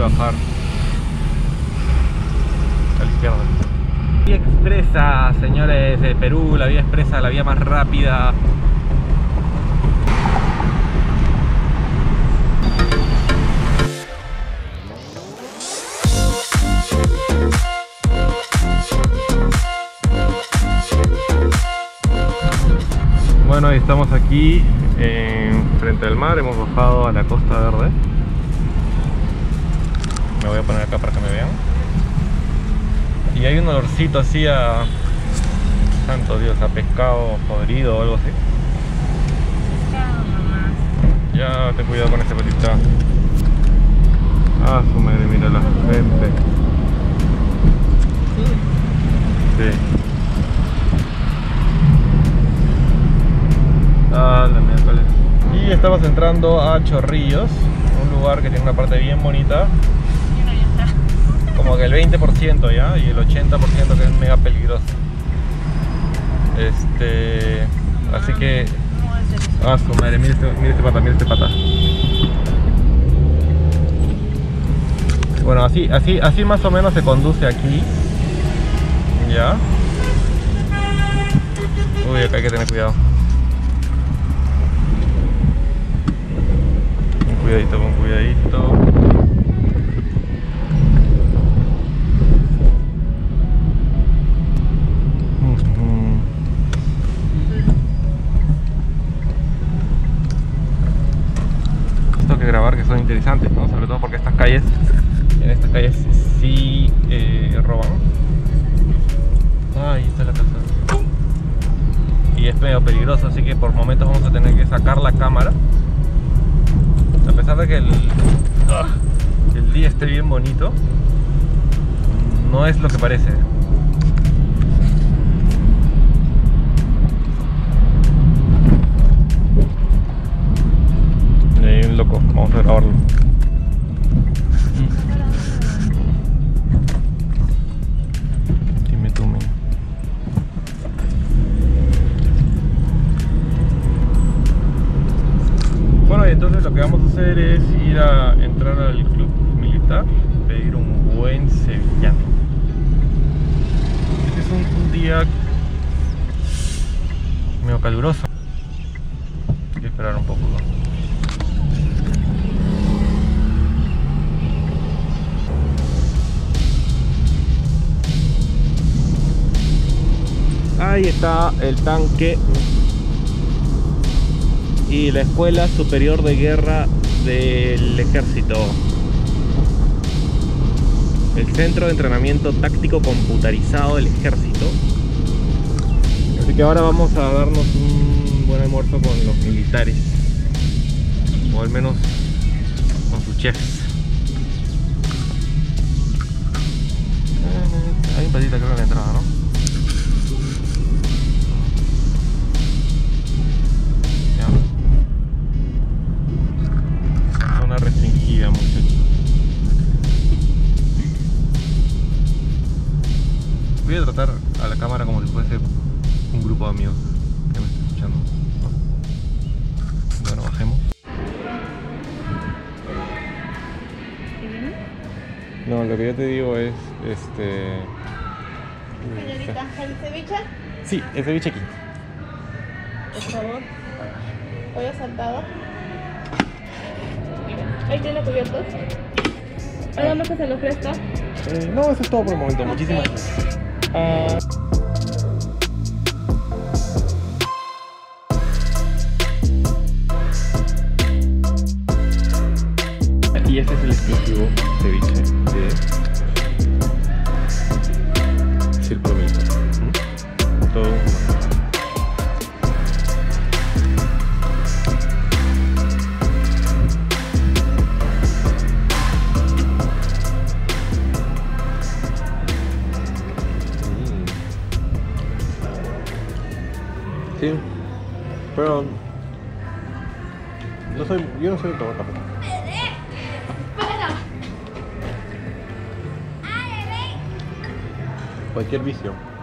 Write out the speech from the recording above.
bajar a la izquierda. Vía expresa, señores de Perú, la vía expresa, la vía más rápida. Bueno, estamos aquí frente al mar, hemos bajado a la Costa Verde. Me voy a poner acá para que me vean. Y hay un olorcito así a... santo Dios, a pescado podrido o algo así. Pescado nomás. Ya, ten cuidado con este patita. Ah, su madre, mira la gente. Sí. Ah, la miércoles. Y estamos entrando a Chorrillos, un lugar que tiene una parte bien bonita. Como que el 20% ya, y el 80% que es mega peligroso. Así que... ah, su madre, mira este pata. Bueno, así más o menos se conduce aquí. Ya. Uy, acá hay que tener cuidado. Con cuidadito. Esto que grabar que son interesantes, ¿no? Sobre todo porque en estas calles sí roban. Ahí está la casa. Y es medio peligroso, así que por momentos vamos a tener que sacar la cámara. A pesar de que el día esté bien bonito, no es lo que parece. Y hay un loco, vamos a grabarlo. Dime tú, men. Bueno, y entonces lo que vamos a hacer es ir a entrar al club militar, pedir un buen sevillano. Este es un día medio caluroso. Hay que esperar un poco, ¿no? Ahí está el tanque y la Escuela Superior de Guerra del Ejército. El Centro de Entrenamiento Táctico Computarizado del Ejército. Así que ahora vamos a darnos un buen almuerzo con los militares, o al menos con sus chefs. Hay un patita creo en la entrada, ¿no? Restringida, muchachos. Voy a tratar a la cámara como si fuese un grupo de amigos que me estén escuchando, ¿no? Bueno, bajemos. No, lo que yo te digo es Señorita, ¿el ceviche? Sí, el ceviche aquí. Por favor. Pollo saltado. Ahí tiene cubiertos. ¿Algo más que se le ofrezca? No, eso es todo por el momento. Muchísimas gracias. Y este es el exclusivo ceviche de Círculo Militar. Todo. Sí, pero yo no soy de tomar café. Cualquier vicio.